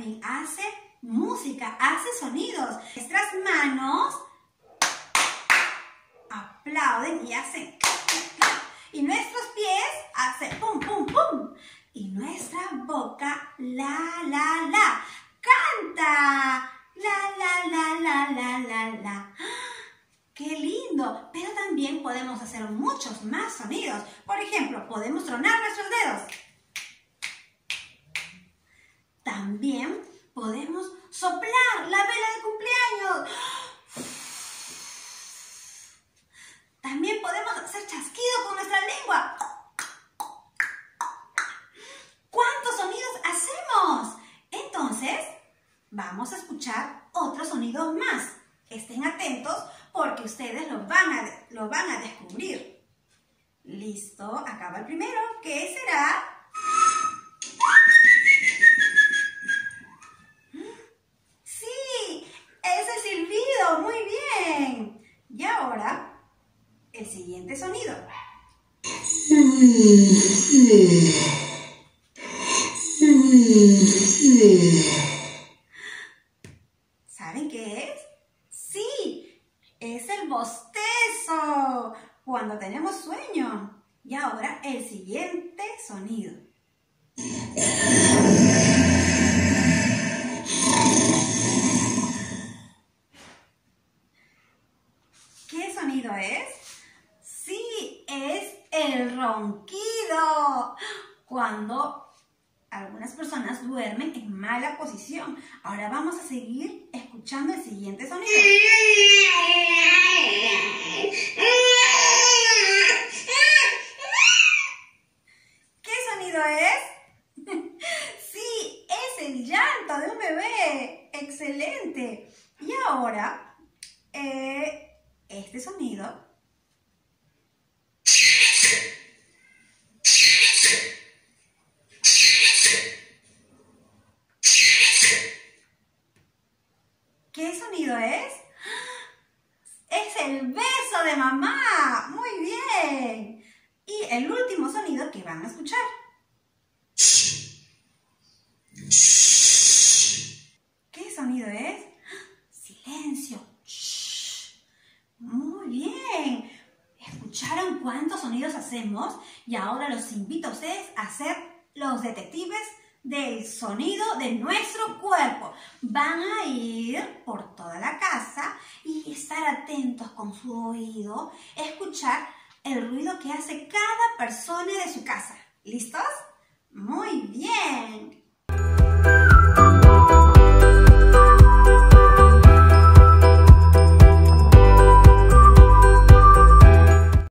también hace música, hace sonidos. Nuestras manos aplauden y hacen clap. Y nuestros pies hacen pum, pum, pum. Y nuestra boca la. ¡Canta! La. ¡Qué lindo! Pero también podemos hacer muchos más sonidos. Por ejemplo, podemos tronar nuestros dedos. También podemos soplar la vela de cumpleaños. También podemos hacer chasquido con nuestra lengua. ¿Cuántos sonidos hacemos? Entonces, vamos a escuchar otros sonidos más. Estén atentos porque ustedes lo van a descubrir. ¿Listo? Acaba el primero. ¿Qué será? ¡Sí! ¡Es el silbido! ¡Muy bien! Y ahora, el siguiente sonido. ¿Saben qué es? ¡Sí! Es el bostezo, cuando tenemos sueño. Y ahora el siguiente sonido. ¿Qué sonido es? ¡Sí! Es el ronquido, cuando algunas personas duermen en mala posición. Ahora vamos a seguir escuchando el siguiente sonido. ¿Qué sonido es? Sí, es el llanto de un bebé. ¡Excelente! Y ahora, este sonido. ¿Qué sonido es? ¡Es el beso de mamá! ¡Muy bien! Y el último sonido que van a escuchar. ¿Qué sonido es? ¡Silencio! ¡Muy bien! ¿Escucharon cuántos sonidos hacemos? Y ahora los invito a ustedes a ser los detectives del sonido de nuestro cuerpo. Van a ir por toda la casa y estar atentos con su oído, escuchar el ruido que hace cada persona de su casa. ¿Listos?